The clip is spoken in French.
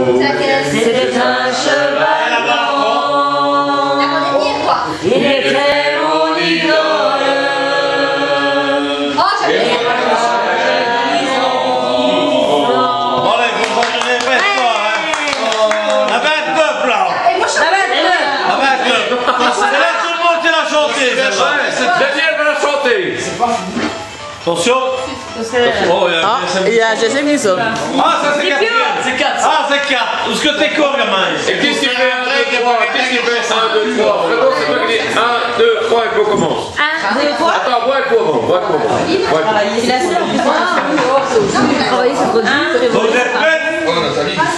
C'était un cheval blanc. Il était mon idole. Daniel va la chanter. Attention. Il y a Jesse Miso. Ah, ça c'est 4. C'est 4. Ah, c'est 4. Est-ce que t'es con, gamin? Et qu'est-ce qu'il fait 1, 2, 3? Qu'est-ce qu'il fait 1, 2, 3? D'abord, c'est toi qui dis 1, 2, 3 et puis on commence. 1, 2, 3. Attends, bois et poivron. Bois et poivron. C'est la seule. Travailler sur produit. Vous êtes prêts?